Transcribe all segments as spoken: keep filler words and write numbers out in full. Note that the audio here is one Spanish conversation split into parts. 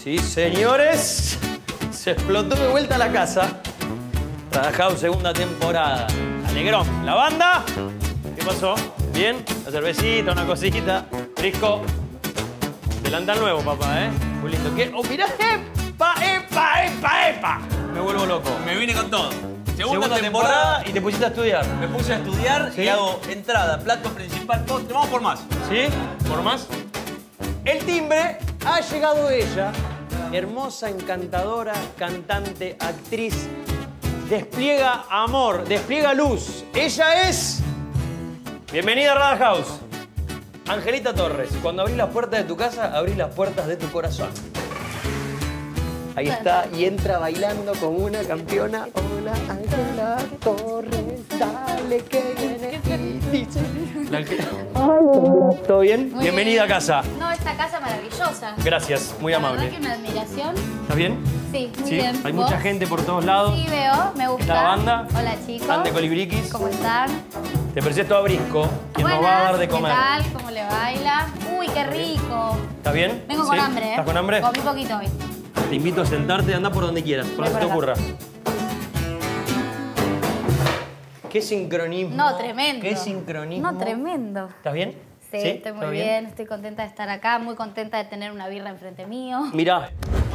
Sí, señores. Se explotó de vuelta la casa. Rada House, segunda temporada. Alegrón. ¿La banda? ¿Qué pasó? ¿Bien? Una cervecita, una cosita. Frisco. Delantal nuevo, papá, ¿eh? Muy lindo. ¿Qué? ¡Oh, mirá! ¡Epa, epa, epa, epa! Me vuelvo loco. Me vine con todo. Segunda, Segunda temporada, temporada y te pusiste a estudiar. Me puse a estudiar, ¿sí? Y hago entrada, plato principal, todo. Vamos por más. ¿Sí? ¿Por más? El timbre, ha llegado ella. Hermosa, encantadora, cantante, actriz. Despliega amor, despliega luz. Ella es... Bienvenida a Rada House. Angelita Torres. Cuando abrís las puertas de tu casa, abrís las puertas de tu corazón. Ahí está, y entra bailando como una campeona. Hola, Ángela Torres, dale que viene y dice... ¿Todo bien? Muy Bienvenida bien. a casa. No, esta casa maravillosa. Gracias, muy La amable. verdad que una admiración. ¿Estás bien? Sí, muy ¿Sí? bien. Hay ¿Vos? mucha gente por todos lados. Sí, veo, me gusta. Está la banda. Hola, chicos. Ande Colibriquis. ¿Cómo están? Te presento a Brisco, quien Buenas, nos va a dar de comer. ¿qué tal? ¿Cómo le baila? Uy, qué rico. ¿Estás bien? Vengo con ¿Sí? hambre, ¿eh? ¿Estás con hambre? Comí poquito hoy. Te invito a sentarte y anda por donde quieras, por Voy donde se te por ocurra. acá. Qué sincronismo. No, tremendo. Qué sincronismo. No, tremendo. ¿Estás bien? Sí, estoy muy ¿Todo bien? estoy contenta de estar acá, muy contenta de tener una birra enfrente mío. Mirá.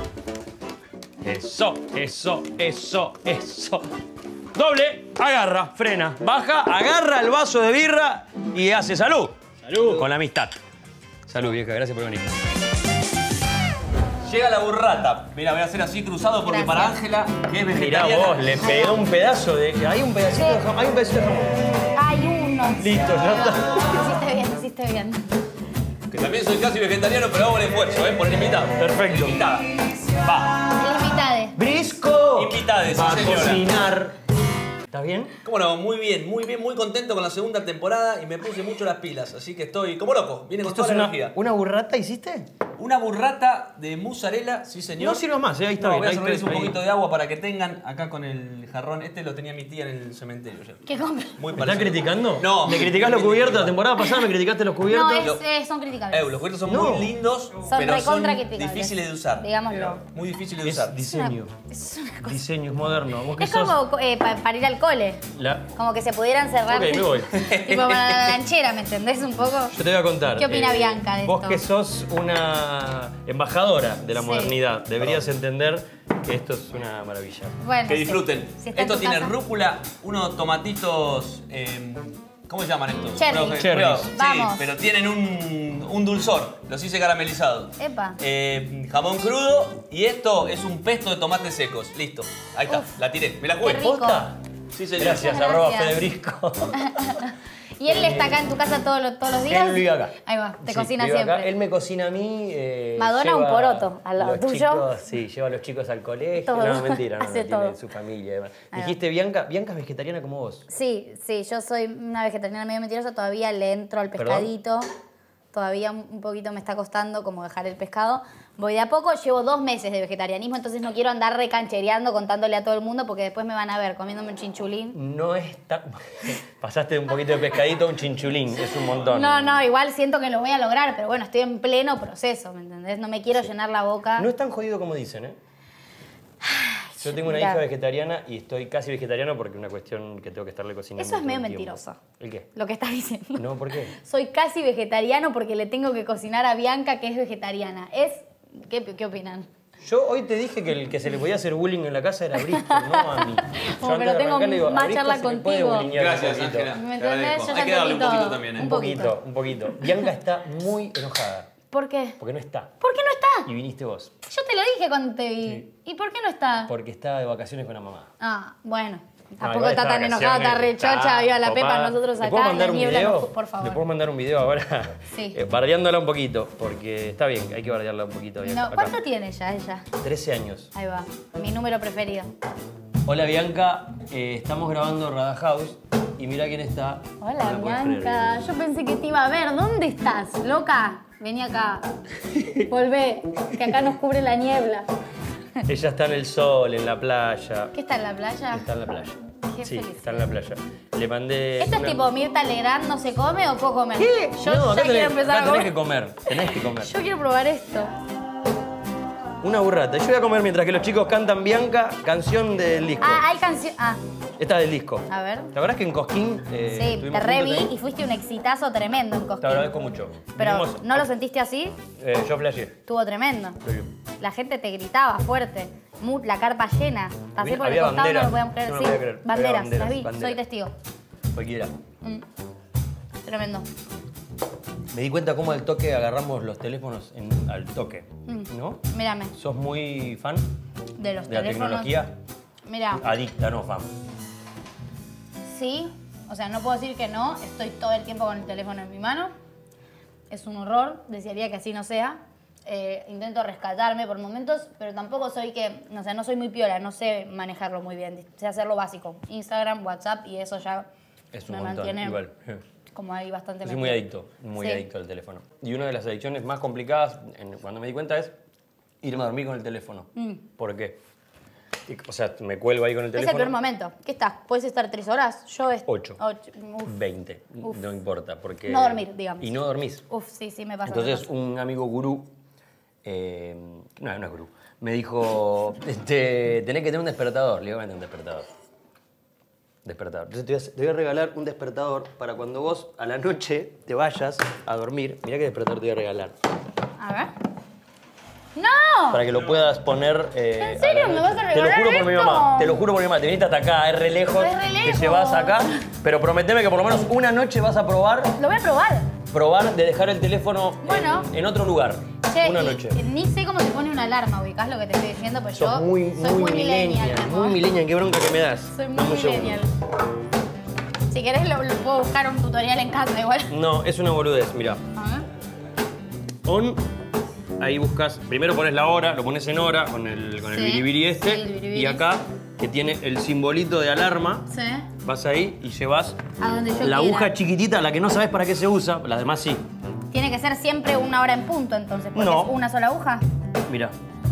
Eso, eso, eso, eso. Doble, agarra, frena, baja, agarra el vaso de birra y hace salud. Salud. Con la amistad. Salud, vieja, gracias por venir. Llega la burrata. Mira, voy a hacer así cruzado porque Gracias. para Ángela, que es Mirá vegetariana... vos, le pegó un pedazo de... Hay un pedacito de jamón, hay un pedacito de jamón. Hay uno. Listo, ya está. Hiciste bien, hiciste bien. Que también soy casi vegetariano, pero hago el esfuerzo, ¿eh? Por el invitado. Perfecto. Invitada. Va. El invitade. Brisco Invitades, va a señora. cocinar. ¿Estás bien? ¿Cómo no? Muy bien, muy bien, muy contento con la segunda temporada y me puse mucho las pilas, así que estoy como loco. Viene con ¿Esto toda es la una, energía. una burrata hiciste? Una burrata de mozzarella, sí señor. No sirva más, ¿eh? Ahí está No, bien. voy a ahí servirles está, un ahí. poquito de agua para que tengan acá con el jarrón. Este lo tenía mi tía en el cementerio. ya. ¿Qué compra? Muy ¿Me estás parecido. criticando? No. ¿Me criticás los cubiertos? La temporada pasada me criticaste los cubiertos. No, es, eh, son criticables. Eh, los cubiertos son No. muy lindos, Son pero son recontra criticables. difíciles de usar. Digámoslo. Muy difíciles de Es usar. diseño. Es una cosa. Diseño, es moderno. ¿Vos qué Es sos? como eh, pa- para ir al cole. La... Como que se pudieran cerrar. Ok, me voy. Tipo para la lanchera, ¿me entendés? Un poco. Yo te voy a contar. ¿Qué opina Bianca de Vos esto? que sos una embajadora de la Sí. modernidad, deberías entender que esto es una maravilla. Bueno, Que sí. disfruten. Si está en Esto tu tiene casa. rúcula, unos tomatitos... eh, ¿Cómo se llaman estos? Cherry. Cuidado, Cherries. cuidado. Sí, Vamos. pero tienen un, un dulzor. Los hice caramelizados. Epa. Eh, jamón crudo y esto es un pesto de tomates secos. Listo. Ahí está. Uf. La tiré. Me la Qué jugué. rico. ¿Posta? Sí, señor. Gracias, Muchas arroba gracias. Fedebrisco. ¿Y él está acá en tu casa todos los, todos los días? Él vive acá. Ahí va, te Sí, cocina vive acá. siempre. Él me cocina a mí. eh, Madonna, lleva un poroto al lado los tuyo. chicos- sí, lleva a los chicos al colegio. Todo. No, mentira, no, no, Hace tiene todo. su familia. y demás. Ahí va. Dijiste Bianca, Bianca es vegetariana como vos. Sí, sí, yo soy una vegetariana medio mentirosa, todavía le entro al ¿Perdón? pescadito. Todavía un un poquito me está costando como dejar el pescado. Voy de a poco, llevo dos meses de vegetarianismo, entonces no quiero andar recanchereando contándole a todo el mundo porque después me van a ver comiéndome un chinchulín. No es tan... Pasaste de un poquito de pescadito a un chinchulín, es un montón. No, no, igual siento que lo voy a lograr, pero bueno, estoy en pleno proceso, ¿me entendés? No me quiero llenar la boca. No es tan jodido como dicen, ¿eh? Yo tengo una Mira. hija vegetariana y estoy casi vegetariano porque es una cuestión que tengo que estarle cocinando. Eso es todo medio el tiempo. mentiroso. ¿El qué? Lo que estás diciendo. No, ¿por qué? Soy casi vegetariano porque le tengo que cocinar a Bianca, que es vegetariana. Es... ¿Qué, qué opinan? Yo hoy te dije que el que se le podía hacer bullying en la casa era Brisco, no a mí. Yo Oh, antes pero de tengo arrancar le digo, a más Brisco charla se le puede contigo. bullyingear un Gracias, poquito. Ángela. ¿Me Te entendés? agradezco. Yo ya Hay que darle un entendí poquito todo. también, ¿eh? Un Un poquito, un poquito. Bianca está muy enojada ¿Por qué? porque no está. ¿Por qué no está? Y viniste vos, Yo te lo dije cuando te vi. Sí. ¿Y por qué no está? porque está de vacaciones con la mamá. Ah, bueno. No, Tampoco igual está de tan enojada, está vacaciones, re chocha, viva la copada. Pepa, nosotros ¿Le acá puedo en mandar la un niebla, video? no, por favor. ¿Le puedo mandar un video ahora? Sí. Eh, bardeándola un poquito, porque está bien, hay que bardearla un poquito. No, acá. ¿cuánto tiene ya ella? trece años. Ahí va, mi número preferido. Hola Bianca, eh, estamos grabando Rada House y mira quién está. Hola, No la podés Bianca. creer. Yo pensé que te iba a ver. ¿Dónde estás, loca? Vení acá. Volvé, que acá nos cubre la niebla. Ella está en el sol, en la playa. ¿Qué está en la playa? Está en la playa. Qué Sí, felicidad. está en la playa. Le mandé. ¿Esto una- es tipo Mirta Legrand no se come o puedo comer? ¿Qué? Yo no, acá ya quiero tenés, empezar acá a tenés comer. que comer. Tenés que comer. Yo quiero probar esto. Una burrata. Yo voy a comer mientras que los chicos cantan Bianca, canción del disco. Ah, hay canción. Ah, Esta es del disco. a ver. ¿Te acordás que en Cosquín eh, Sí, te estuvimos reví juntos ahí? y fuiste un exitazo tremendo en Te Cosquín. agradezco mucho. Pero, Vinimos- ¿no lo sentiste así? Eh, yo flasheé. Estuvo tremendo. Sí. La gente te gritaba fuerte. Mu- La carpa llena. Pasé Había- por el había costado, no banderas. lo podíamos creer. Yo no Sí, lo podía creer. Había banderas, banderas, las vi. banderas. Soy testigo. Cualquiera. Mm. Tremendo. Me di cuenta cómo al toque agarramos los teléfonos en- al toque, Mm. ¿no? Mírame, ¿Sos muy fan de los de la teléfonos. tecnología? Mira, Adicta, no fan. sí. O sea, no puedo decir que no. Estoy todo el tiempo con el teléfono en mi mano. Es un horror. Desearía que así no sea. Eh, intento rescatarme por momentos, pero tampoco soy que, o sea, no soy muy piola, no sé manejarlo muy bien. Sé hacer lo básico. Instagram, WhatsApp y eso ya Es un me montón, mantiene igual. como ahí bastante Yo soy metida. muy adicto, muy Sí. adicto al teléfono. Y una de las adicciones más complicadas, en- cuando me di cuenta, es irme a dormir con el teléfono. Mm. ¿Por qué? Y- O sea, me cuelgo ahí con el Es el teléfono. peor momento. ¿Qué estás? ¿Puedes estar tres horas? Yo es... Ocho. Ocho. Uf. veinte, Uf. no importa, porque... No dormir, digamos. Y no dormís. Uf, sí, sí, me pasa. Entonces, un amigo gurú, eh, no, no es gurú, me dijo, este, tenés que tener un despertador. Le digo, vente un despertador. Despertador. Entonces te voy, a, te voy a regalar un despertador para cuando vos a la noche te vayas a dormir. Mirá qué despertador te voy a regalar. A ver. ¡No! Para que lo puedas poner. eh, ¿En serio? a la ¿Me noche. vas a Te lo regalar juro por mi esto? mamá. Te lo juro por mi mamá. Te viniste hasta acá, es re lejos. Es re Te lejos. llevas acá. Pero prometeme que por lo menos una noche vas a probar. Lo voy a probar. Probar de dejar el teléfono en- Bueno. en, otro lugar. Che, una y- noche. y ni sé cómo se pone una alarma, ubicás lo que te estoy diciendo, pues Sos yo muy, soy muy, millennial. millennial. mi amor. Muy millennial, qué bronca que me das. Soy muy Dame un segundo. millennial. Si querés lo, lo puedo buscar un tutorial en casa igual. No, es una boludez, mirá. A ver. On, ahí buscas, primero pones la hora, lo pones en hora con el, con el Sí, biribiri este. sí, el biribiri. Y acá, que tiene el simbolito de alarma, Sí. vas ahí y llevas A donde yo la quiera. aguja chiquitita, la que no sabes para qué se usa, las demás sí. Tiene que ser siempre una hora en punto, entonces, porque No. es una sola aguja. Mira,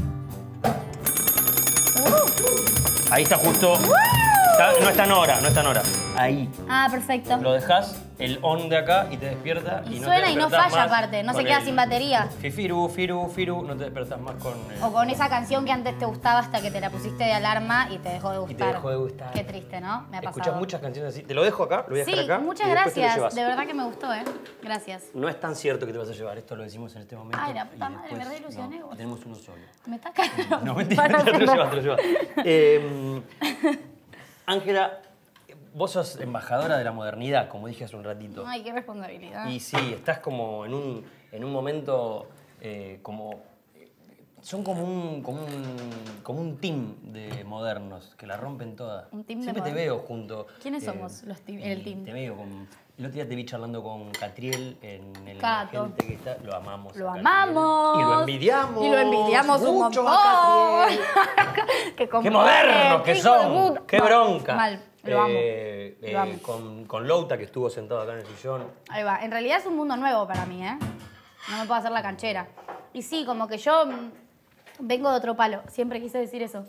Uh. ahí está justo. Está- no está en hora, no está en hora. Ahí. Ah, perfecto. Lo dejas el on de acá y te despierta. Y Y, no suena te y no despertás falla más aparte, no se con queda el sin batería. Fifiru, firu, firu, no te despertás más con el... O con esa canción que antes te gustaba hasta que te la pusiste de alarma y te dejó de Y gustar. te dejó de gustar. Qué triste, ¿no? Me ha pasado. Escuchás muchas canciones así. Te lo dejo acá, lo voy a Sí, dejar acá. muchas y después te lo gracias. llevas. De verdad que me gustó, ¿eh? Gracias. No es tan cierto que te vas a llevar, esto lo decimos en este momento. Ay, la y puta madre, me después- re ilusioné, no, vos. tenemos uno solo. Me está cagando. No, mentira, te lo llevas, te lo llevas. Eh, Ángela, vos sos embajadora de la modernidad, como dije hace un ratito. Ay, qué responsabilidad. Y sí, estás como en un, en un momento eh, como... Son como un, como, un, como un team de modernos que la rompen toda. Un team de Siempre te modernos. veo junto. ¿Quiénes somos los team- el y team? Te veo con... El otro día te vi charlando con Catriel en el Cato. gente que está. Lo amamos. Lo a Catriel. amamos. Y lo envidiamos. Y lo envidiamos un mucho montón. a Catriel. Qué, ¡Qué modernos que hijo de son! puta. ¡Qué bronca! Mal, lo amo. Eh, eh, Lo amo. Con, con Louta, que estuvo sentado acá en el sillón. Ahí va. En realidad es un mundo nuevo para mí, ¿eh? No me puedo hacer la canchera. Y sí, como que yo mm, vengo de otro palo. Siempre quise decir eso.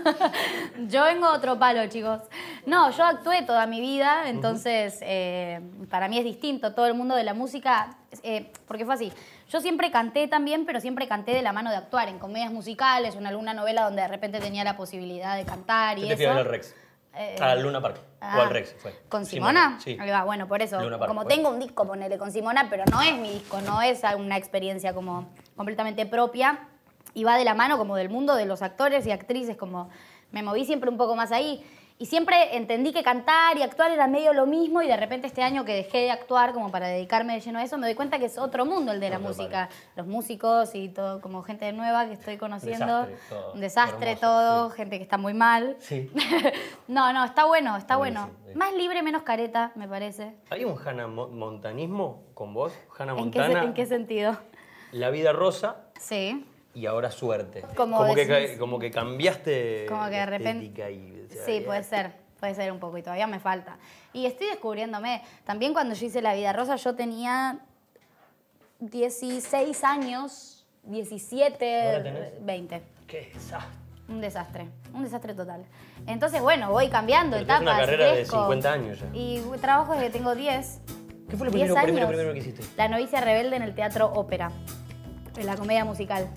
Yo vengo de otro palo, chicos. No, yo actué toda mi vida, entonces eh, para mí es distinto. Todo el mundo de la música, eh, porque fue así. Yo siempre canté también, pero siempre canté de la mano de actuar, en comedias musicales o en alguna novela donde de repente tenía la posibilidad de cantar y Yo te eso. fui a ver al Rex. Eh, Al Luna Park. Ah, o al Rex, fue. ¿Con Simona? Sí. Ahí va, bueno, por eso. Luna Park, como fue. tengo un disco, ponele con Simona, pero no es mi disco, no es una experiencia como completamente propia. Y va de la mano como del mundo de los actores y actrices, como me moví siempre un poco más ahí. Y siempre entendí que cantar y actuar era medio lo mismo y de repente este año que dejé de actuar como para dedicarme de lleno a eso, me doy cuenta que es otro mundo el de la Otro música. Los músicos y todo, como gente nueva que estoy conociendo. Desastre todo. Un desastre Hermoso, todo, sí. gente que está muy mal. Sí. No, no, está bueno, está Buenísimo, bueno. sí. Más libre, menos careta, me parece. ¿Hay un Hannah Mo- Montanismo con vos? Hannah ¿En qué, se- Montana, ¿En qué sentido? La vida rosa Sí. y ahora suerte. Como que, decís. ca- como que cambiaste Como que de repente- estética y, o sea, Sí, y- puede ser. Puede ser un poco y todavía me falta. Y estoy descubriéndome. También cuando yo hice La Vida Rosa yo tenía dieciséis años, ¿Ahora diecisiete, tenés? veinte. Qué desastre. Un desastre, un desastre total. Entonces, bueno, voy cambiando Pero tenés etapas. una carrera de crezco. cincuenta años ya. Y trabajo desde que tengo diez. ¿Qué fue lo diez primero, primero, años. primero que hiciste? La novicia rebelde en el Teatro Ópera, en la comedia musical. Sí.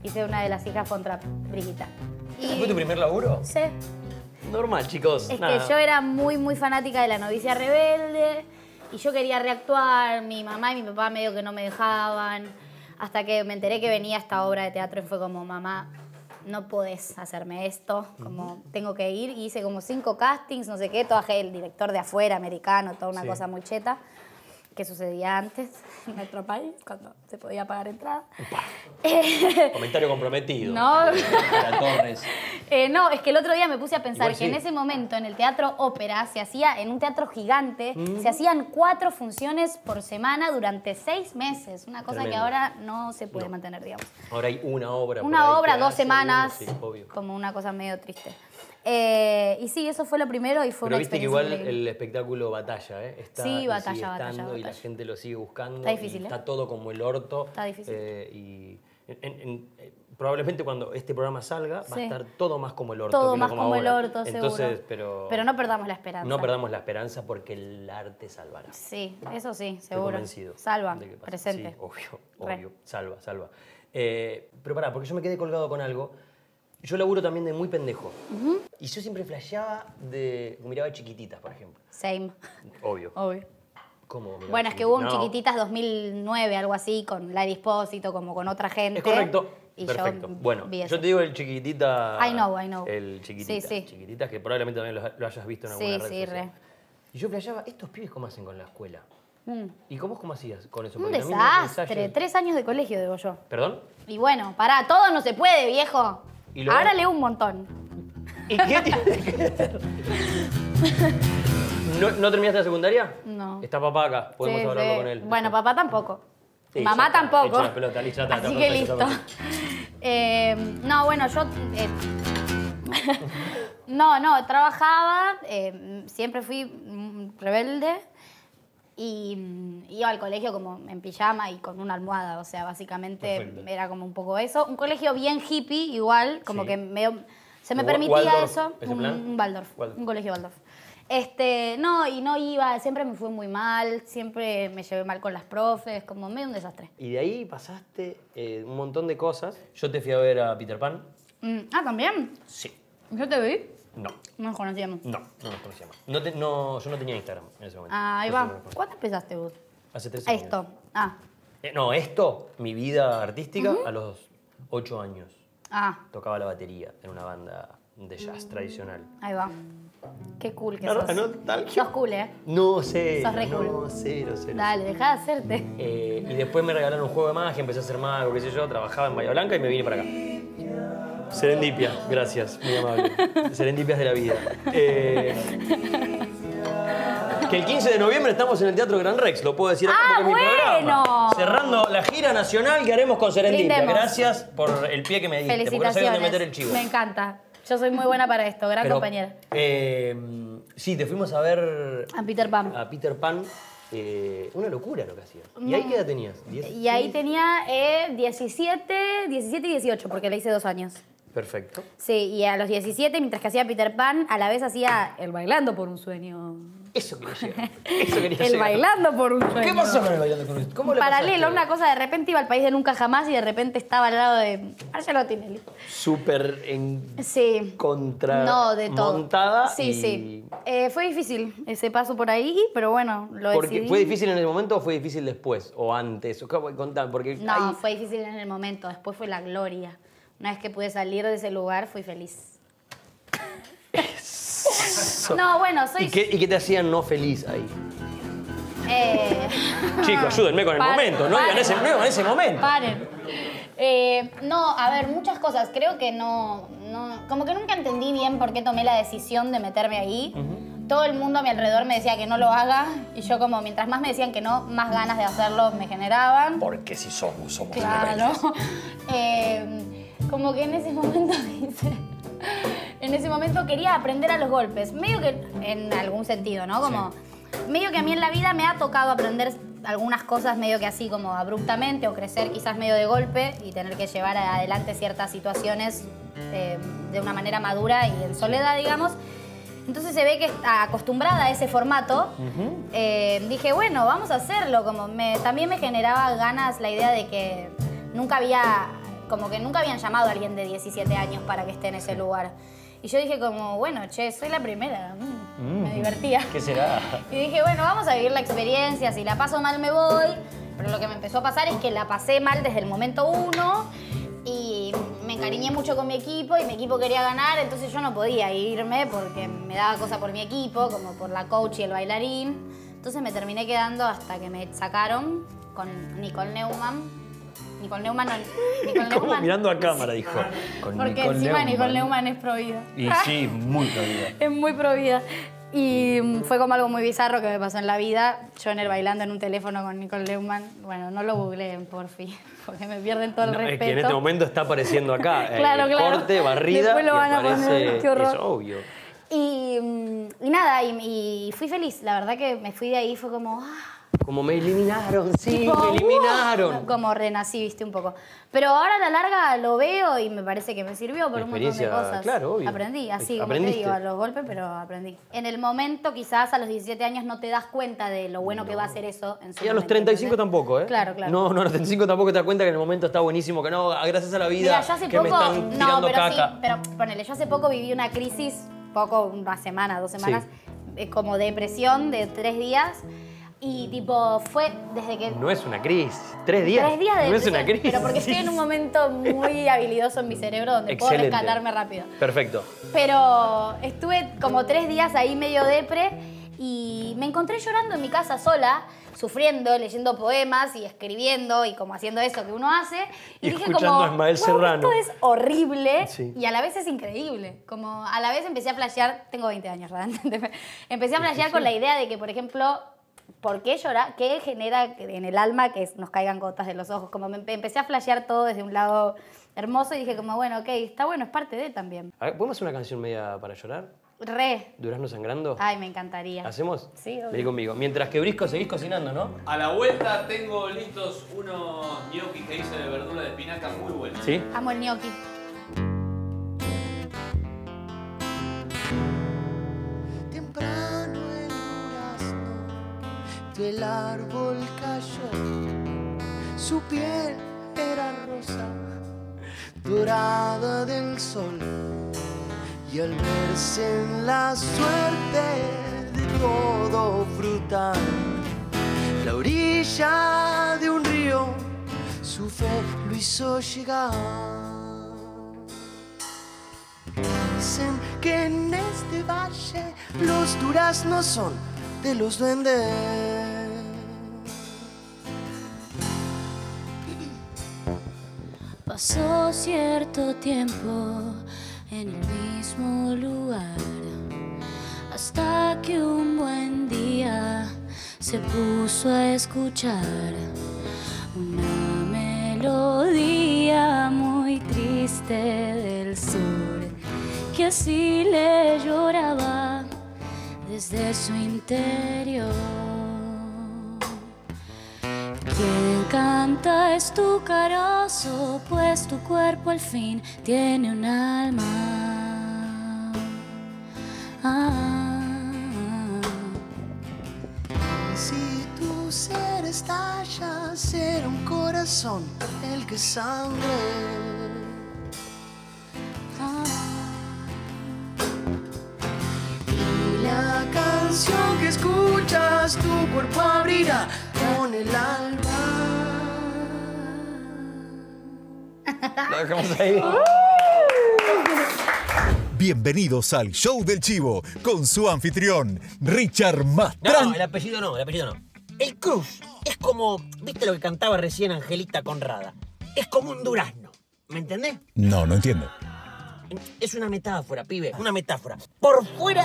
hice una de las hijas contra Brigitta. ¿Ese fue tu primer laburo? Sí. Normal, chicos. Es nada. que yo era muy, muy fanática de La novicia rebelde y yo quería reactuar. Mi mamá y mi papá medio que no me dejaban. Hasta que me enteré que venía esta obra de teatro y fue como, mamá, no podés hacerme esto, como tengo que ir. Y hice como cinco castings, no sé qué, trabajé el director de afuera, americano, toda una Sí. cosa muy cheta, que sucedía antes en nuestro país, cuando se podía pagar entrada. Comentario comprometido. No. Para Torres. Eh, no, es que el otro día me puse a pensar Igual que sí. en ese momento en el teatro ópera se hacía, en un teatro gigante, Mm. se hacían cuatro funciones por semana durante seis meses. Una cosa Tremendo. que ahora no se puede No. mantener, digamos. Ahora hay una obra. por Una ahí obra, que dos hace semanas, uno, sí, obvio. como una cosa medio triste. Eh, y sí, eso fue lo primero y fue Pero una viste que experiencia igual increíble. el espectáculo batalla, ¿eh? Está, Sí, y batalla, sigue batalla, estando, y la batalla. gente lo sigue buscando. Está difícil, y ¿eh? Está todo como el orto. Está difícil. Eh, y en- en- en- eh, probablemente cuando este programa salga va Sí. a estar todo más como el orto. Todo que no más como el ahora. orto, Entonces, seguro. pero, Pero no perdamos la esperanza. no perdamos la esperanza porque el arte salvará. Sí, eso sí, Estoy seguro. convencido. Salva, de que pasa. presente. Sí, obvio, Re. obvio. Salva, salva. Eh, pero pará, porque yo me quedé colgado con algo. Yo laburo también de muy pendejo. Y yo siempre flasheaba de... Miraba Chiquititas, por ejemplo. Same, Obvio. obvio. ¿Cómo miraba Bueno, es que hubo un No. Chiquititas dos mil nueve, algo así, con Larry Espósito, como con otra gente. Es correcto. Y Perfecto. yo Bueno, vi yo eso. te digo el Chiquitita... I know, I know. El Chiquititas. Sí, sí. Chiquititas, que probablemente también lo, lo hayas visto en alguna Sí, red sí, social. re. Y yo flasheaba, ¿estos pibes cómo hacen con la escuela? ¿Y cómo, cómo hacías con eso? Un Porque también los desastre. ensayos- Tres años de colegio, digo yo. ¿Perdón? Y bueno, pará, todo no se puede, viejo. Y lo- Ahora leo un montón. ¿Y qué tiene que ver? ¿No, ¿No terminaste la secundaria? No. Está papá acá, podemos Sí, hablarlo sí. con él. Bueno, papá tampoco. Sí, Mamá ya está, tampoco. echa la pelota, listo, ya está, Así está que perfecto, listo. está Eh, no, bueno, yo... eh, no, no, trabajaba, eh, siempre fui mm, rebelde y mm, iba al colegio como en pijama y con una almohada, o sea, básicamente Perfecto. era como un poco eso. Un colegio bien hippie igual, como Sí. que medio, se me Wa- permitía Waldorf, eso. ¿ese Un, plan? un Waldorf, Waldorf. un colegio Waldorf. Este, no, y no iba, siempre me fue muy mal, siempre me llevé mal con las profes, como medio un desastre. Y de ahí pasaste eh, un montón de cosas. Yo te fui a ver a Peter Pan. Mm, ah, ¿también? Sí. ¿Yo te vi? No, No nos conocíamos. no, no nos conocíamos. No te- no, yo no tenía Instagram en ese momento. Ah, ahí Yo sí va. no conocía. ¿Cuándo empezaste vos? Hace tres A años. esto. Ah, Eh, no, esto, mi vida artística, a los ocho años. ah, Tocaba la batería en una banda de jazz tradicional. ahí va. Qué cool que No, sos. no, nostalgia. Sos cool, ¿eh? No, cero. Sos re cool. No, cero, cero. Dale, dejá de hacerte. Eh, y después me regalaron un juego de magia, empecé a hacer mago, qué sé yo, trabajaba en Bahía Blanca y me vine para acá. Serendipia, gracias, muy amable. Serendipias de la vida. Eh, que el quince de noviembre estamos en el Teatro Gran Rex, lo puedo decir acá ¡Ah, porque es mi bueno! programa. Cerrando la gira nacional que haremos con Serendipia. Brindemos. Gracias por el pie que me diste, porque no sabía Felicitaciones. dónde meter el chivo. Me encanta. Yo soy muy buena para esto, gran Pero, compañera. eh, sí, te fuimos a ver A Peter Pan. a Peter Pan. Eh, una locura lo que hacías. ¿Y ahí qué edad tenías? ¿Diez? Y ahí tenía eh, diecisiete, diecisiete y dieciocho, porque le hice dos años. Perfecto. Sí, y a los diecisiete, mientras que hacía Peter Pan, a la vez hacía El Bailando por un Sueño. Eso quería llegar. Eso quería El llegar. Bailando por un Sueño. ¿Qué pasó con el bailando con esto? ¿Cómo le Paralelo, pasaste? una cosa, de repente iba al país de nunca jamás y de repente estaba al lado de Marcelo Tinelli. Súper en Sí. contra No, de todo. montada. Sí, y- sí. Eh, fue difícil ese paso por ahí, pero bueno, lo Porque decidí. ¿Fue difícil en el momento o fue difícil después? ¿O antes? ¿O cómo- contá, porque No, hay- fue difícil en el momento, después fue la gloria. Una vez que pude salir de ese lugar, fui feliz. No, bueno, soy... ¿Y qué, ¿Y qué te hacían no feliz ahí? Eh... Chicos, ayúdenme con el Paren, momento. No digan paren. ese, no digan ese momento. Paren. Eh, no, a ver, muchas cosas. Creo que no, no... Como que nunca entendí bien por qué tomé la decisión de meterme ahí. Todo el mundo a mi alrededor me decía que no lo haga. Y yo como, mientras más me decían que no, más ganas de hacerlo me generaban. Porque si somos, somos Claro. Eh, como que en ese momento dice... En ese momento quería aprender a los golpes. Medio que, en algún sentido, ¿no? Como... Medio que a mí en la vida me ha tocado aprender algunas cosas medio que así como abruptamente o crecer quizás medio de golpe y tener que llevar adelante ciertas situaciones eh, de una manera madura y en soledad, digamos. Entonces se ve que acostumbrada a ese formato, eh, dije, bueno, vamos a hacerlo. Como me, también me generaba ganas la idea de que nunca había como que nunca habían llamado a alguien de diecisiete años para que esté en ese lugar. Y yo dije como, bueno, che, soy la primera, mm, mm, me divertía. ¿Qué será? Y dije, bueno, vamos a vivir la experiencia, si la paso mal me voy. Pero lo que me empezó a pasar es que la pasé mal desde el momento uno y me encariñé mucho con mi equipo y mi equipo quería ganar, entonces yo no podía irme porque me daba cosa por mi equipo, como por la coach y el bailarín. Entonces me terminé quedando hasta que me sacaron con Nicole Neumann. Nicole Neumann no, Nicole Como Neumann. mirando a cámara, dijo. Con Porque Nicole encima Neumann. Nicole Neumann es provida. Y sí, muy provida. Es muy provida. Y fue como algo muy bizarro que me pasó en la vida. Yo en el bailando en un teléfono con Nicole Neumann. Bueno, no lo googleen, por fin, porque me pierden todo el No, respeto. es que en este momento está apareciendo acá. Claro, eh, claro. Corte, barrida. Después lo y van a aparece- poner, qué horror. Es obvio. Y, y nada, y, y fui feliz. La verdad que me fui de ahí, fue como... ah, Como me eliminaron, sí, tipo, me eliminaron. uh, como renací, viste, un poco. Pero ahora a la larga lo veo y me parece que me sirvió por La un montón de experiencia, cosas. claro, obvio. Aprendí, así como te Aprendiste. digo, a los golpes, pero aprendí. En el momento, quizás a los diecisiete años no te das cuenta de lo bueno que va a ser eso en su Y a los momento, treinta y cinco ¿entendés? tampoco, ¿eh? Claro, claro. No, no, a los treinta y cinco tampoco te das cuenta que en el momento está buenísimo, que no, gracias a la vida, Mira, yo hace que poco, me están no, tirando pero caca. sí, pero ponele, yo hace poco viví una crisis, poco, una semana, dos semanas, eh, como depresión de tres días. Y tipo, fue desde que... No es una crisis. Tres días. Tres días de No es depresión, una crisis. pero porque estoy en un momento muy habilidoso en mi cerebro donde puedo Excelente. rescatarme rápido. Perfecto. Pero estuve como tres días ahí medio depre y me encontré llorando en mi casa sola, sufriendo, leyendo poemas y escribiendo y como haciendo eso que uno hace. Y, Y dije escuchando como, a Ismael "Wow, Serrano". esto es horrible Sí. y a la vez es increíble. Como a la vez empecé a flashear, tengo veinte años, ¿verdad? Empecé a flashear con la idea de que, por ejemplo, ¿por qué llorar? ¿Qué genera en el alma que nos caigan gotas de los ojos? Como me empe- empecé a flashear todo desde un lado hermoso y dije como, bueno, ok, está bueno, es parte de también. A ver, ¿podemos hacer una canción media para llorar? Re. ¿Durazno sangrando? Ay, me encantaría. ¿Hacemos? Sí, obvio. Vení conmigo. Mientras que Brisco seguís cocinando, ¿no? A la vuelta tengo listos unos gnocchi que hice de verdura de espinaca muy buenos. ¿Sí? Amo el gnocchi. Temprano el durazno del árbol cayó, su piel era rosa, dorada del sol, y al verse en la suerte de todo frutal, la orilla de un río, su fe lo hizo llegar. Dicen que en este valle los duraznos son de los duendes. Pasó cierto tiempo en el mismo lugar, hasta que un buen día se puso a escuchar una melodía muy triste del sur, que así le lloraba desde su interior. Quien canta es tu carozo, pues tu cuerpo al fin tiene un alma. Ah. Si tu ser estalla, será un corazón el que sangre. Ah. Y la canción que escuchas, tu cuerpo abrirá con el alma. Lo dejamos ahí. Bienvenidos al Show del Chivo con su anfitrión, Richard Mastrán. No, el apellido no, el apellido no. El Cruz es como, ¿viste lo que cantaba recién Angelita Conrada? Es como un durazno, ¿me entendés? No, no entiendo. Es una metáfora, pibe, una metáfora. Por fuera,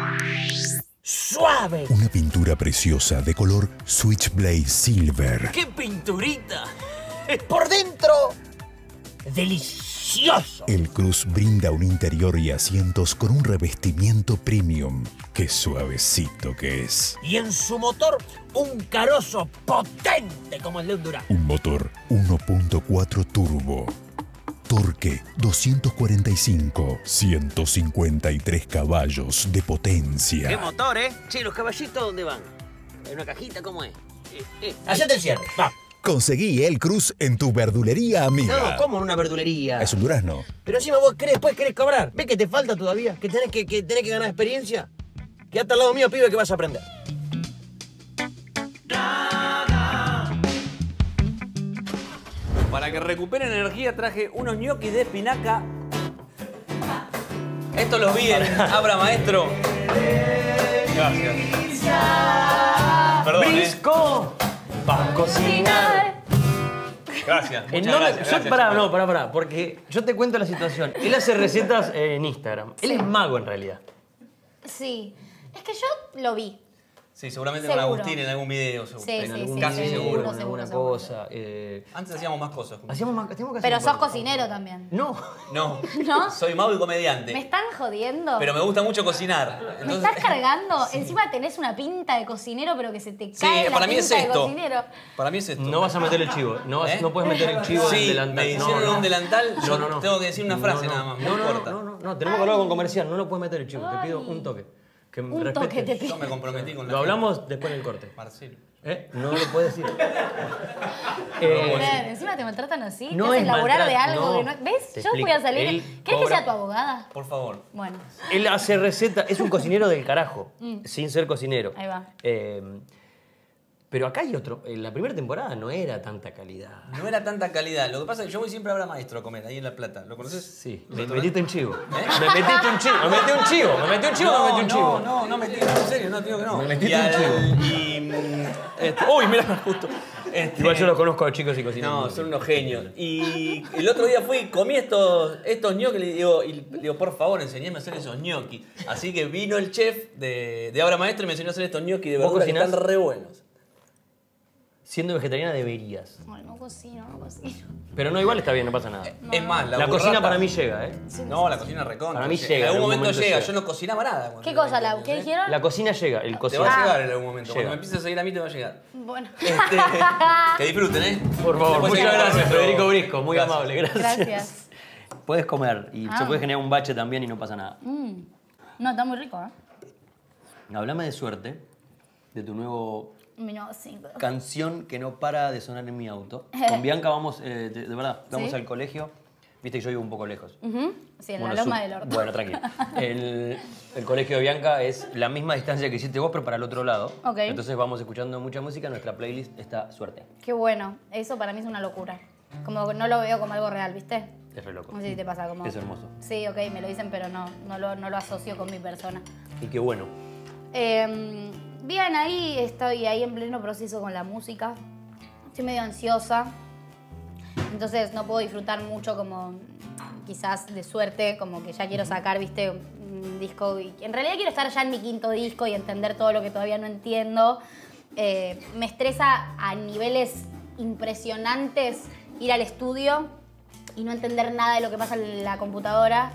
suave. Una pintura preciosa de color Switchblade Silver. ¡Qué pinturita! Por dentro, delicioso. El Cruz brinda un interior y asientos con un revestimiento premium. Qué suavecito que es. Y en su motor, un carozo potente como el de un durazno. Un motor uno punto cuatro turbo. Torque doscientos cuarenta y cinco. ciento cincuenta y tres caballos de potencia. ¡Qué motor, eh! Che, ¿los caballitos dónde van? ¿En una cajita? ¿Cómo es? Eh, eh. Hacete el cierre, va. Conseguí El Cruz en tu verdulería amiga. No, ¿cómo en una verdulería? Es un durazno. Pero encima vos querés, después querés cobrar. ¿Ves que te falta todavía? ¿Que tenés que, que, tenés que ganar experiencia? Quédate al lado mío, pibe, que vas a aprender. Para que recuperen energía traje unos ñoquis de espinaca. Estos los vi en Abra Maestro. Gracias. Perdón, ¿eh? Brisco para cocinar. Gracias. ¿En Muchas dónde- gracias, yo- gracias, pará, chicos. no, pará, pará, porque yo te cuento la situación. Él hace recetas en Instagram. Él es mago en realidad. Sí. Es que yo lo vi. Sí, seguramente Seguro. con Agustín en algún video. seguro. Sí, En sí, algún sí, casi video, seguro, en seguro, alguna seguro. cosa. eh, Antes hacíamos más cosas. juntos. hacíamos más, teníamos que hacer Pero un sos par de cocinero también. No. No. ¿No? Soy mago y comediante. ¿Me están jodiendo? Pero me gusta mucho cocinar. ¿Me Entonces- estás cargando? Encima tenés una pinta de cocinero, pero que se te Sí, cae la para mí es pinta de esto. cocinero. Para mí es esto. No vas a meter el chivo. No, vas- ¿Eh? no puedes meter el chivo en Sí, el delantal. me No, hicieron no. un delantal, No, yo no, no. tengo que decir una frase No, no. nada más, muy No, no, corta. no, no, no, tenemos que hablar con comercial. No lo puedes meter el chivo. Te pido un toque. Que me Un respetes. toque te pido. Yo me comprometí con la Lo gente. hablamos después del corte. Marcelo. ¿Eh? No lo puedes decir. Eh, Eh, encima te maltratan así, no te hacen es laburar de maltrato, algo no. que no... ¿Ves? Te Yo voy explico. a salir... Él ¿Querés que cobra- sea tu abogada? Por favor. Bueno, Él hace receta, es un cocinero del carajo, sin ser cocinero. ahí va. Eh, pero acá hay otro. En la primera temporada no era tanta calidad. No era tanta calidad. Lo que pasa es que yo voy siempre a Abra Maestro a comer, ahí en La Plata. ¿Lo conoces? Sí, ¿Un me restaurante? metiste un chivo. ¿Eh? Me metiste un chivo, me metí un chivo, me metí un chivo, no, me metí un chivo. No, no, no metí, no, en serio, no, te digo que no. Me metiste y un al- chivo. Y, mm, este, uy, mira, justo. Este, Igual yo los conozco a los chicos y cocinan. No, muy son bien. unos genios. Y el otro día fui y comí estos, estos ñoquis y le digo, y le digo, por favor, enseñame a hacer esos ñoquis. Así que vino el chef de, de Abra Maestro y me enseñó a hacer estos ñoquis de ¿Vos verdura que cocinás? están re buenos. Siendo vegetariana deberías. Ay, no cocino, no cocino. Pero no, igual está bien, no pasa nada. Es más, la, La cocina burrata- para mí llega, ¿eh? No, la cocina recontra. Para mí llega. llega, En algún en algún momento, momento llega. llega. Yo no cocinaba nada. cuando ¿Qué tenía cosa? La, veinte ¿Qué años, ¿eh? dijeron? La cocina llega, el Te cocina. va a Ah. llegar en algún momento. Llega. Cuando me empieces a seguir a mí te va a llegar. Bueno. Este, que disfruten, ¿eh? Por favor, Después muchas seguimos gracias, con Federico nuestro- Brisco, muy Gracias. amable, gracias. Gracias. Puedes comer y se Ah. puede generar un bache también y no pasa nada. Mm. No, está muy rico, ¿eh? Hablame de suerte, de tu nuevo Mi nuevo single. canción que no para de sonar en mi auto. Con Bianca vamos, eh, de, de verdad, vamos ¿Sí? al colegio. Viste que yo vivo un poco lejos. Ujú. Sí, en Bueno, la loma su- del orto. Bueno, tranquilo. El, el colegio de Bianca es la misma distancia que hiciste vos, pero para el otro lado. Ok. Entonces vamos escuchando mucha música. Nuestra playlist está suerte. Qué bueno. Eso para mí es una locura. Como que no lo veo como algo real, ¿viste? Es re loco. No sé si te pasa como... Es hermoso. Sí, ok, me lo dicen, pero no, no, lo, no lo asocio con mi persona. Y qué bueno. Eh, bien, ahí estoy ahí en pleno proceso con la música. Estoy medio ansiosa. Entonces no puedo disfrutar mucho como quizás de suerte, como que ya quiero sacar, viste, un disco. Y en realidad quiero estar ya en mi quinto disco y entender todo lo que todavía no entiendo. Eh, me estresa a niveles impresionantes ir al estudio y no entender nada de lo que pasa en la computadora.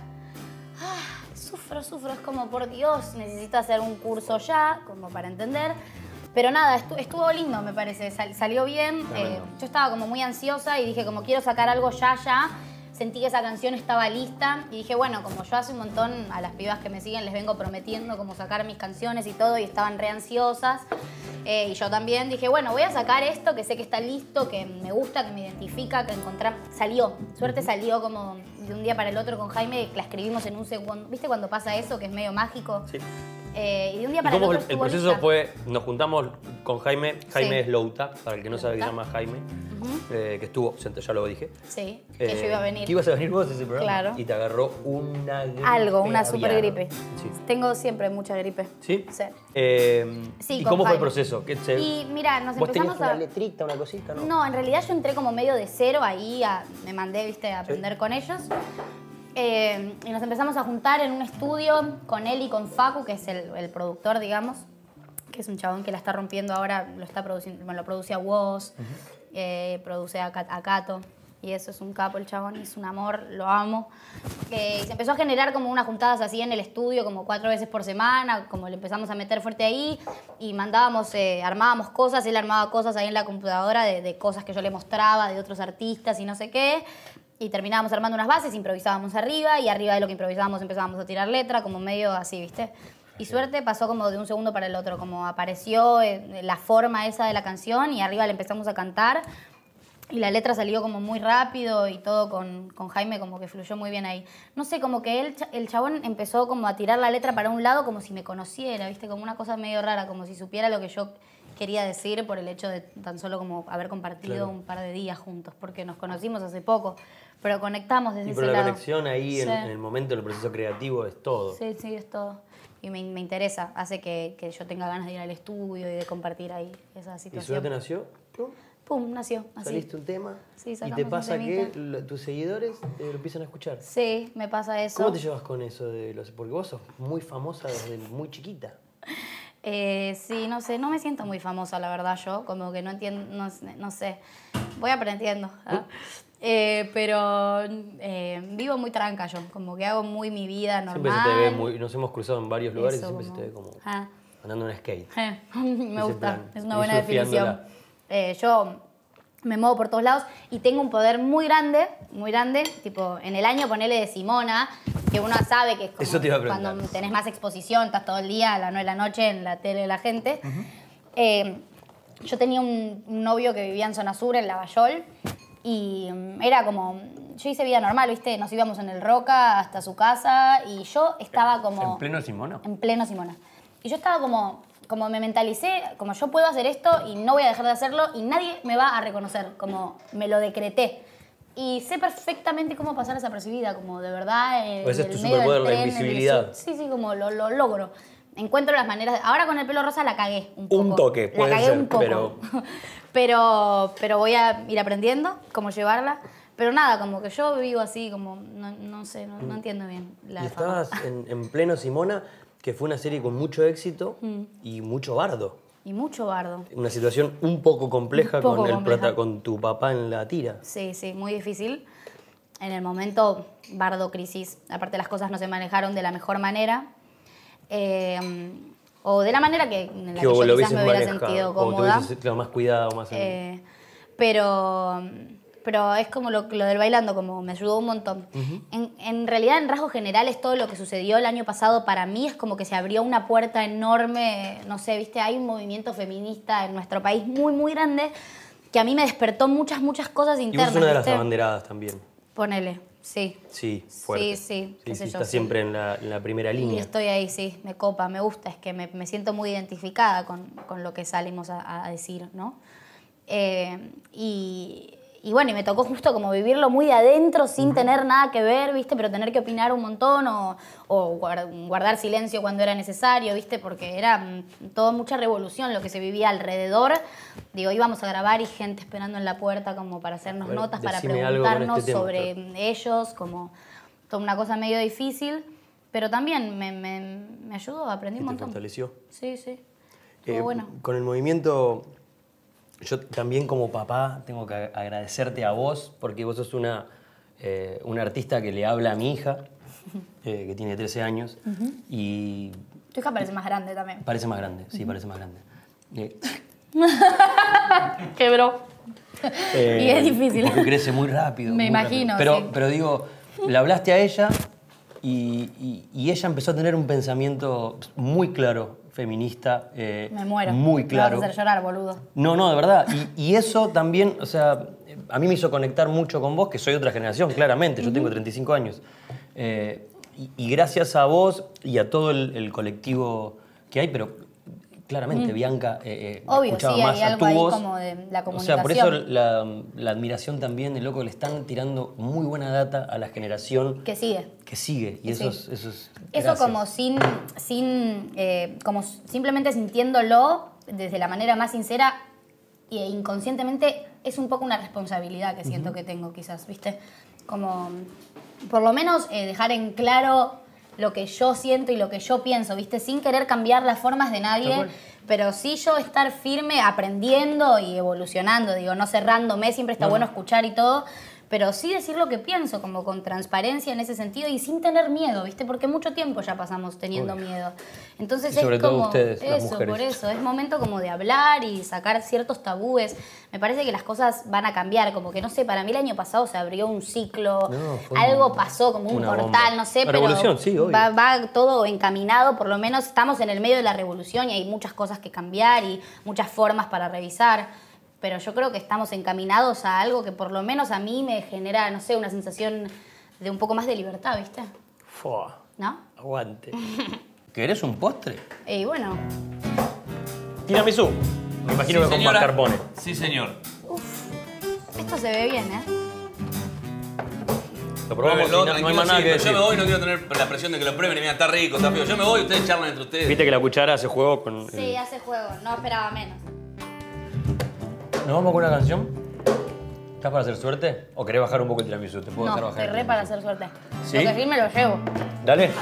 Ah, sufro, sufro, es como, por Dios, necesito hacer un curso ya, como para entender. Pero nada, estu- estuvo lindo, me parece, Sal- salió bien. Tremendo. Eh, yo estaba como muy ansiosa y dije, como quiero sacar algo ya, ya. Sentí que esa canción estaba lista y dije, bueno, como yo hace un montón a las pibas que me siguen les vengo prometiendo como sacar mis canciones y todo y estaban re ansiosas. Eh, y yo también dije, bueno, voy a sacar esto que sé que está listo, que me gusta, que me identifica, que encontré. Salió, suerte salió como de un día para el otro con Jaime, que la escribimos en un segundo. ¿Viste cuando pasa eso, que es medio mágico? Sí. Eh, y de un día ¿Y para el cómo otro el, el estuvo proceso lista. fue? Nos juntamos con Jaime. Jaime Sí. es Louta, para el que no sabe que se Louta. llama Jaime. Ujú. eh, que estuvo, ya lo dije. Sí, que Eh, yo iba a venir. Que ibas a venir vos a ese programa. Claro. Y te agarró una gripe. Algo, una super aviar. gripe. Sí. Tengo siempre mucha gripe. ¿Sí? Sí. Eh, Sí, ¿Y con cómo fue el Jaime. proceso? ¿Qué se- Y mira, nos ¿Vos tenías empezamos una a... letrita, una cosita, no? No, en realidad yo entré como medio de cero ahí, a- me mandé, viste, a aprender con ellos. Eh, y nos empezamos a juntar en un estudio con él y con Facu, que es el, el productor, digamos, que es un chabón que la está rompiendo ahora, lo está produciendo, bueno, lo produce a Woz, eh, produce a, Cat- a Cato, y eso es un capo el chabón, es un amor, lo amo. Eh, y se empezó a generar como unas juntadas así en el estudio, como cuatro veces por semana, como le empezamos a meter fuerte ahí, y mandábamos, eh, armábamos cosas, él armaba cosas ahí en la computadora de, de cosas que yo le mostraba, de otros artistas y no sé qué. Y terminábamos armando unas bases, improvisábamos arriba, y arriba de lo que improvisábamos empezábamos a tirar letra, como medio así, ¿viste? Y suerte pasó como de un segundo para el otro, como apareció eh, la forma esa de la canción y arriba le empezamos a cantar. Y la letra salió como muy rápido y todo con, con Jaime como que fluyó muy bien ahí. No sé, como que él, el chabón empezó como a tirar la letra para un lado como si me conociera, ¿viste? Como una cosa medio rara, como si supiera lo que yo quería decir por el hecho de tan solo como haber compartido Claro. un par de días juntos, porque nos conocimos hace poco, pero conectamos desde Y ese pero la lado. conexión ahí en, Sí. en el momento, en el proceso creativo, es todo. Sí, sí, es todo. Y me, me interesa, hace que, que yo tenga ganas de ir al estudio y de compartir ahí esa ¿Y situación. Suerte nació? ¿Pum? Pum, nació, así. Saliste un tema Sí, y sacamos te un pasa que temita. lo- tus seguidores eh, lo empiezan a escuchar. Sí, me pasa eso. ¿Cómo te llevas con eso de los...? Porque vos sos muy famosa desde muy chiquita. Eh, sí, no sé, no me siento muy famosa, la verdad, yo. Como que no entiendo, no, sé- no sé. Voy aprendiendo. ¿ah? Eh, pero eh, vivo muy tranca yo, como que hago muy mi vida normal. Siempre se te ve muy... Nos hemos cruzado en varios lugares Eso, y siempre como- se te ve como Ah. andando en skate. Eh, me Ese gusta, plan. es una Y buena definición. surfeándola. Eh, yo me muevo por todos lados y tengo un poder muy grande, muy grande, tipo en el año ponele de Simona, que uno sabe que es como Eso te iba a preguntar. cuando tenés más exposición, estás todo el día a las nueve de la noche en la tele de la gente. Eh, yo tenía un, un novio que vivía en zona sur, en Lavallol, y mm, era como, yo hice vida normal, ¿viste? Nos íbamos en el Roca hasta su casa y yo estaba como... ¿En pleno Simona? En pleno Simona. Y yo estaba como, como me mentalicé, como yo puedo hacer esto y no voy a dejar de hacerlo y nadie me va a reconocer, como me lo decreté. Y sé perfectamente cómo pasar desapercibida, como de verdad en Ese es el tu medio del superpoder, la tren, en el invisibilidad. sur. Sí, sí, como lo, lo logro. Encuentro las maneras. de- Ahora con el pelo rosa la cagué un poco. Un toque, La puede cagué ser, un poco. pero- pero, pero voy a ir aprendiendo cómo llevarla. Pero nada, como que yo vivo así, como, no, no sé, no, no entiendo bien la Y fama. estabas en, en pleno Simona, que fue una serie con mucho éxito Mm. y mucho bardo. Y mucho bardo. Una situación un poco compleja, Un poco con, el compleja. prota- con tu papá en la tira. Sí, sí, muy difícil. En el momento, bardo, crisis. Aparte, las cosas no se manejaron de la mejor manera. Eh, o de la manera que, en la que, Que vos yo lo quizás hubieses me hubiera manejado, sentido o te cómoda. hubieses claro, más cuidado, más... en- Eh, pero, pero es como lo, lo del bailando, como me ayudó un montón. en, en realidad, en rasgos generales, todo lo que sucedió el año pasado para mí es como que se abrió una puerta enorme. No sé, viste, hay un movimiento feminista en nuestro país muy, muy grande que a mí me despertó muchas, muchas cosas Y vos internas. sos una de las ¿viste? abanderadas también. Ponele, sí. Sí, fuerte. Sí, sí, qué sé yo, estás sí. siempre en la, en la primera Y línea. estoy ahí, sí, me copa, me gusta, es que me, me siento muy identificada con, con lo que salimos a, a decir, ¿no? Eh, y, y bueno, y me tocó justo como vivirlo muy de adentro, sin tener nada que ver, ¿viste? Pero tener que opinar un montón o, o guar- guardar silencio cuando era necesario, ¿viste? Porque era mm, todo mucha revolución lo que se vivía alrededor. Digo, íbamos a grabar y gente esperando en la puerta como para hacernos A ver, notas, para decime algo con preguntarnos este tema, sobre claro. ellos, como toda una cosa medio difícil, pero también me, me, me ayudó, aprendí Y un te montón. fortaleció. Sí, sí. Estuvo Eh, bueno. Con el movimiento, yo también como papá tengo que agradecerte a vos, porque vos sos una, eh, una artista que le habla a mi hija, eh, que tiene trece años, y Tu hija parece más grande también. parece más grande, sí, parece más grande. Eh, Quebró. eh, Y es difícil. Porque crece muy rápido. Me muy imagino, rápido. Pero, sí. pero digo, le hablaste a ella y, y- y ella empezó a tener un pensamiento muy claro, feminista, eh, Me muero. muy Me claro. vas a hacer llorar, boludo. No, no, de verdad. Y, y eso también, o sea, a mí me hizo conectar mucho con vos, que soy de otra generación, claramente. Yo tengo treinta y cinco años. Eh, y, y gracias a vos y a todo el, el colectivo que hay, pero claramente Bianca eh, eh, Obvio, escuchaba sí, más hay a algo tu ahí voz. como de la O comunicación. sea, por eso la, la admiración también de loco, le están tirando muy buena data a la generación Que sigue. que sigue. Y Que eso, sí. es, eso es. Eso gracias. como sin, sin eh, como simplemente sintiéndolo desde la manera más sincera e inconscientemente es un poco una responsabilidad que siento que tengo quizás, ¿viste? Como por lo menos eh, dejar en claro lo que yo siento y lo que yo pienso, ¿viste? Sin querer cambiar las formas de nadie, pero sí yo estar firme aprendiendo y evolucionando, digo, no cerrándome, siempre está bueno escuchar y todo, pero sí decir lo que pienso, como con transparencia en ese sentido y sin tener miedo, ¿viste? Porque mucho tiempo ya pasamos teniendo miedo. Entonces Y sobre es todo como ustedes, las eso, mujeres. por eso, es momento como de hablar y sacar ciertos tabúes. Me parece que las cosas van a cambiar, como que no sé, para mí el año pasado se abrió un ciclo, No, fue algo un- pasó, como un una portal, bomba. no sé, La pero revolución, sí, obvio. va, va todo encaminado, por lo menos estamos en el medio de la revolución y hay muchas cosas que cambiar y muchas formas para revisar. pero yo creo que estamos encaminados a algo que por lo menos a mí me genera, no sé, una sensación de un poco más de libertad, ¿viste? Fua. ¿No? Aguante. ¿Querés un postre? Y bueno, Tiramisú. Me imagino Sí, que con señora. mascarpone. Sí, señor. esto se ve bien, ¿eh? Lo probamos y no, no hay más nada que Yo decir. me voy, no quiero tener la presión de que lo prueben y mira, está rico, está feo. Yo me voy y ustedes charlan entre ustedes. Viste que la cuchara hace juego con... Sí, el- hace juego, no esperaba menos. ¿Nos vamos con una canción? ¿Estás para hacer suerte? ¿O querés bajar un poco el tiramisú? Te puedo dejar No, bajar. te el re para tiramisú. hacer suerte. ¿Sí? Lo que sí me lo llevo. Dale.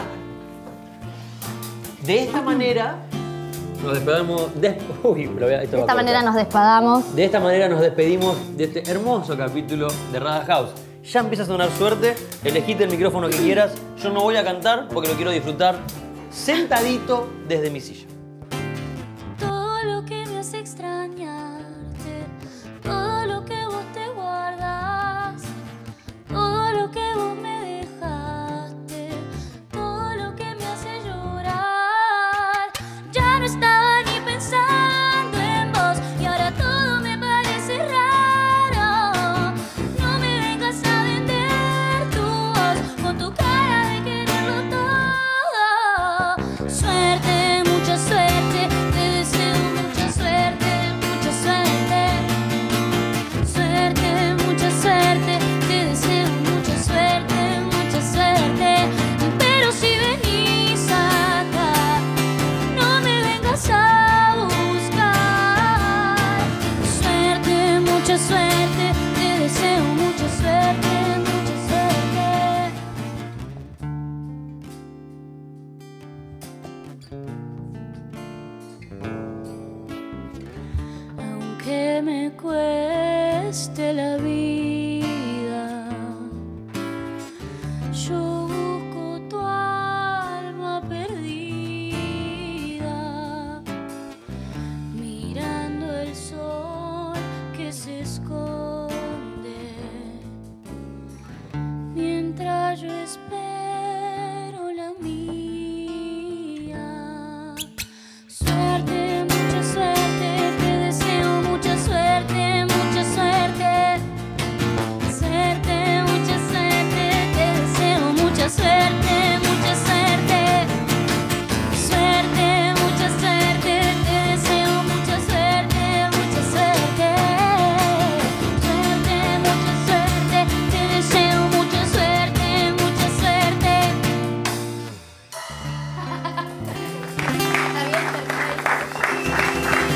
De esta manera nos despedimos. De, uy, lo voy a- esto De va esta a manera cortar. nos despadamos. De esta manera nos despedimos de este hermoso capítulo de Rada House. Ya empieza a sonar suerte, elegite el micrófono que quieras. Yo no voy a cantar porque lo quiero disfrutar sentadito desde mi silla. Todo lo que me hace extrañarte, todo lo que vos te guardas, todo lo que vos me dejaste, todo lo que me hace llorar. Ya no estaba ni pensando en vos y ahora todo me parece raro. No me vengas a vender tu voz con tu cara de quererlo todo. Suerte, mucha suerte, te deseo mucha suerte, mucha suerte. Suerte, mucha suerte, te deseo mucha suerte, mucha suerte. Pero si venís acá, no me vengas a buscar. Suerte, mucha suerte, te deseo mucha suerte, mucha suerte. Aunque me cueste la vida, yo busco tu alma perdida, mirando el sol que se esconde, mientras yo espero la mía. Suerte, mucha suerte, te deseo mucha suerte, mucha suerte. Suerte, mucha suerte, te deseo mucha suerte, mucha suerte. Suerte, mucha suerte, te deseo mucha suerte, mucha suerte. Suerte, mucha suerte, te deseo mucha suerte, mucha suerte. Está bien, perfecto.